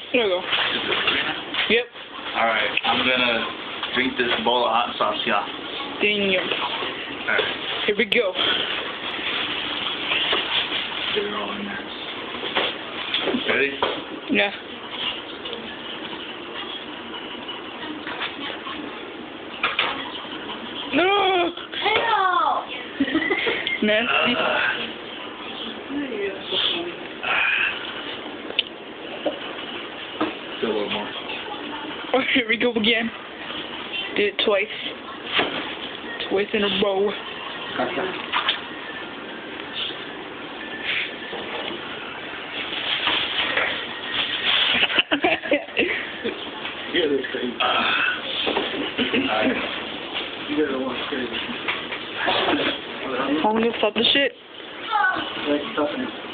There we go. Yep. Alright, I'm gonna drink this bowl of hot sauce, y'all. Damn. Alright. Here we go. Get it all in there. Ready? Yeah. No! Hello! Nasty. Do a little more. Oh, here we go again. Did it twice. Twice in a row. Yeah, that's crazy. You guys don't want to crazy. I'm gonna stop the shit. Like, stop it.